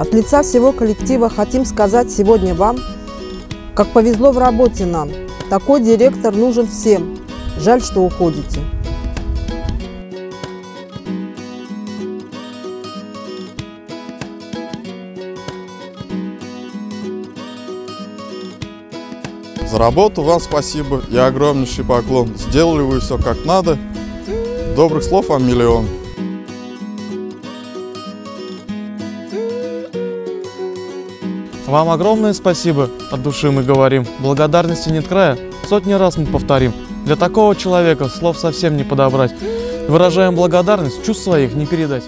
От лица всего коллектива хотим сказать сегодня вам, как повезло в работе нам. Такой директор нужен всем. Жаль, что уходите. За работу вам спасибо и огромнейший поклон. Сделали вы все как надо. Добрых слов вам миллион. Вам огромное спасибо, от души мы говорим. Благодарности нет края, сотни раз мы повторим. Для такого человека слов совсем не подобрать. Выражаем благодарность, чувств своих не передать.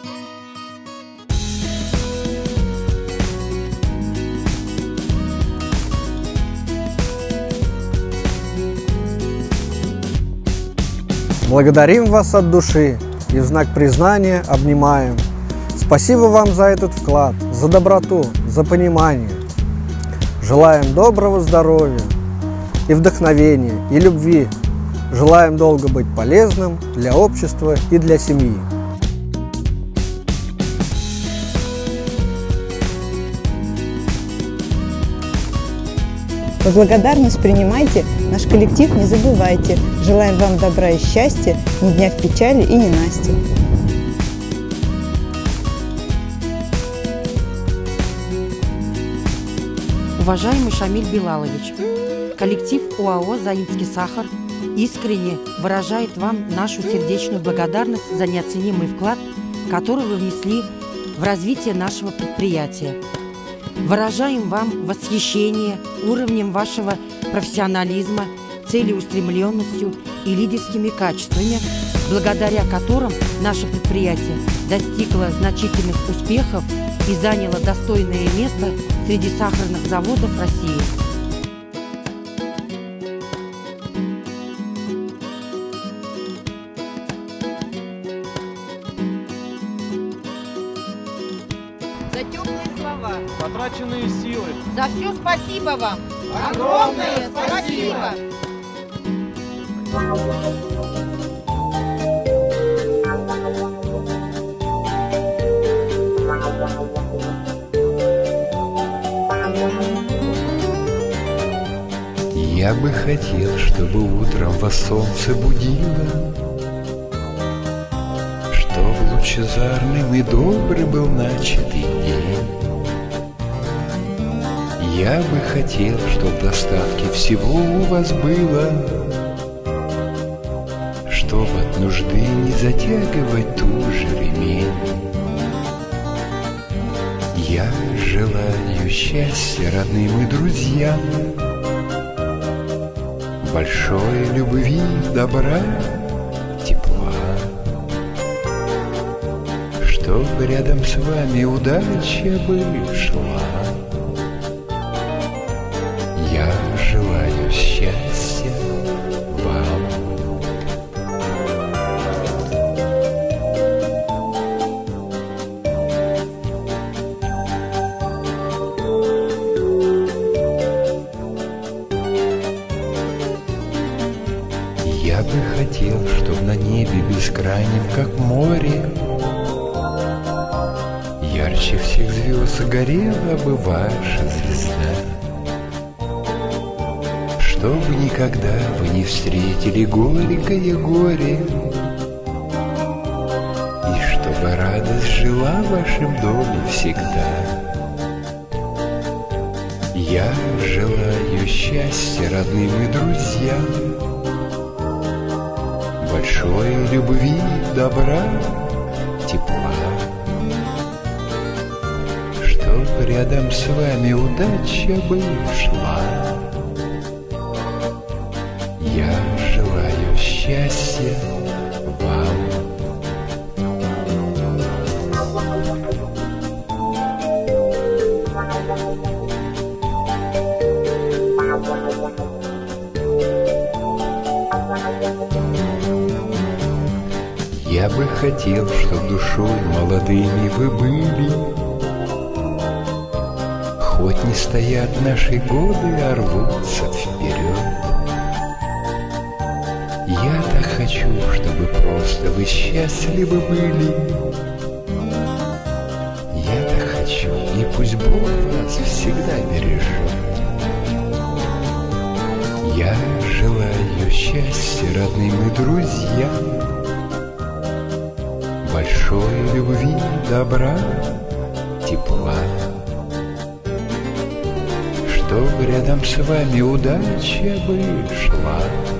Благодарим вас от души и в знак признания обнимаем. Спасибо вам за этот вклад, за доброту, за понимание. Желаем доброго здоровья и вдохновения, и любви. Желаем долго быть полезным для общества и для семьи. Как благодарность принимайте, наш коллектив не забывайте. Желаем вам добра и счастья, ни дня в печали и ненастья. Уважаемый Шамиль Билалович, коллектив ОАО «Заинский сахар» искренне выражает вам нашу сердечную благодарность за неоценимый вклад, который вы внесли в развитие нашего предприятия. Выражаем вам восхищение уровнем вашего профессионализма, целеустремленностью и лидерскими качествами, благодаря которым наше предприятие достигло значительных успехов и заняло достойное место среди сахарных заводов России. За теплые слова, Потраченные силы. за все спасибо вам. Огромное спасибо. Я бы хотел, чтобы утром вас солнце будило, чтоб лучезарным и добрым был начатый день. Я бы хотел, чтоб достатки всего у вас было, чтоб от нужды не затягивать туже ремень. Я желаю счастья родным и друзьям, большой любви, добра, тепла, чтоб рядом с вами удача бы шла. Я желаю счастья вам. Я бы хотел, чтоб на небе бескрайнем, как море, ярче всех звезд горела бы ваша звезда, чтобы никогда вы не встретили горькое горе, и чтобы радость жила в вашем доме всегда. Я желаю счастья родным и друзьям, большой любви, добра, тепла, чтоб рядом с вами удача бы шла. Я желаю счастья вам. Я бы хотел, чтоб душой молодыми вы были, хоть не стоят наши годы, а рвутся вперед. Я так хочу, чтобы просто вы счастливы были. Я так хочу, пусть Бог вас всегда бережет. Я желаю счастья родным и друзьям, большой любви, добра, тепла, чтоб рядом с вами удача бы шла.